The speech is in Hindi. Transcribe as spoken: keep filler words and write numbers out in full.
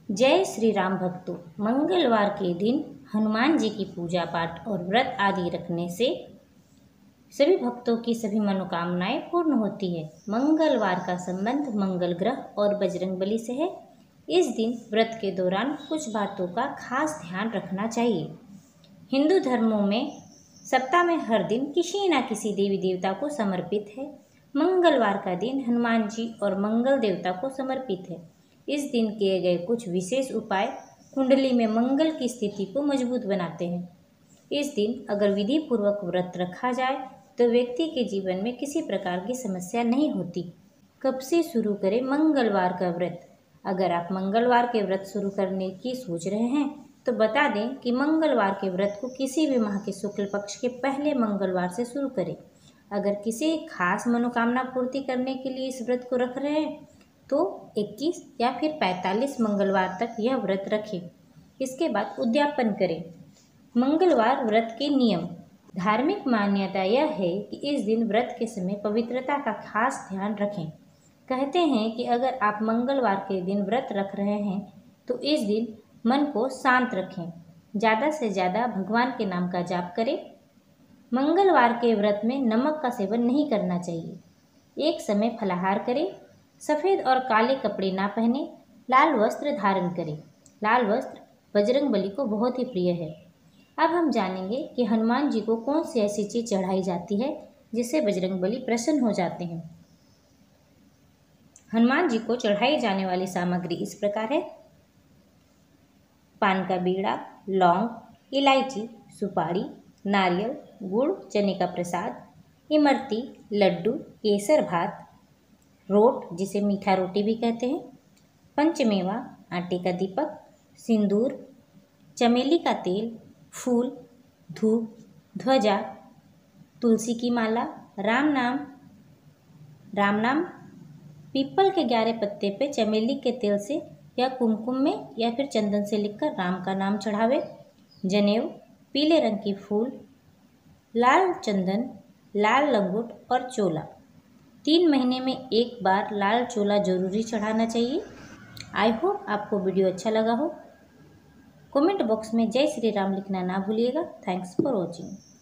जय श्री राम भक्तों। मंगलवार के दिन हनुमान जी की पूजा पाठ और व्रत आदि रखने से सभी भक्तों की सभी मनोकामनाएं पूर्ण होती है। मंगलवार का संबंध मंगल ग्रह और बजरंगबली से है। इस दिन व्रत के दौरान कुछ बातों का खास ध्यान रखना चाहिए। हिंदू धर्मों में सप्ताह में हर दिन किसी न किसी देवी देवता को समर्पित है। मंगलवार का दिन हनुमान जी और मंगल देवता को समर्पित है। इस दिन किए गए कुछ विशेष उपाय कुंडली में मंगल की स्थिति को मजबूत बनाते हैं। इस दिन अगर विधि पूर्वक व्रत रखा जाए तो व्यक्ति के जीवन में किसी प्रकार की समस्या नहीं होती। कब से शुरू करें मंगलवार का व्रत? अगर आप मंगलवार के व्रत शुरू करने की सोच रहे हैं तो बता दें कि मंगलवार के व्रत को किसी भी माह के शुक्ल पक्ष के पहले मंगलवार से शुरू करें। अगर किसी खास मनोकामना पूर्ति करने के लिए इस व्रत को रख रहे हैं तो इक्कीस या फिर पैंतालीस मंगलवार तक यह व्रत रखें। इसके बाद उद्यापन करें। मंगलवार व्रत के नियम। धार्मिक मान्यता यह है कि इस दिन व्रत के समय पवित्रता का खास ध्यान रखें। कहते हैं कि अगर आप मंगलवार के दिन व्रत रख रहे हैं तो इस दिन मन को शांत रखें। ज़्यादा से ज़्यादा भगवान के नाम का जाप करें। मंगलवार के व्रत में नमक का सेवन नहीं करना चाहिए। एक समय फलाहार करें। सफ़ेद और काले कपड़े ना पहने, लाल वस्त्र धारण करें। लाल वस्त्र बजरंगबली को बहुत ही प्रिय है। अब हम जानेंगे कि हनुमान जी को कौन सी ऐसी चीज़ चढ़ाई जाती है जिससे बजरंगबली प्रसन्न हो जाते हैं। हनुमान जी को चढ़ाई जाने वाली सामग्री इस प्रकार है: पान का बीड़ा, लौंग, इलायची, सुपारी, नारियल, गुड़, चने का प्रसाद, इमरती, लड्डू, केसर भात, रोट जिसे मीठा रोटी भी कहते हैं, पंचमेवा, आटे का दीपक, सिंदूर, चमेली का तेल, फूल, धूप, ध्वजा, तुलसी की माला, राम नाम राम नाम पीपल के ग्यारह पत्ते पे चमेली के तेल से या कुमकुम में या फिर चंदन से लिखकर राम का नाम चढ़ावे। जनेऊ, पीले रंग की फूल, लाल चंदन, लाल लंगोट और चोला। तीन महीने में एक बार लाल चोला जरूरी चढ़ाना चाहिए। आई होप आपको वीडियो अच्छा लगा हो। कमेंट बॉक्स में जय श्री राम लिखना ना भूलिएगा। Thanks for watching.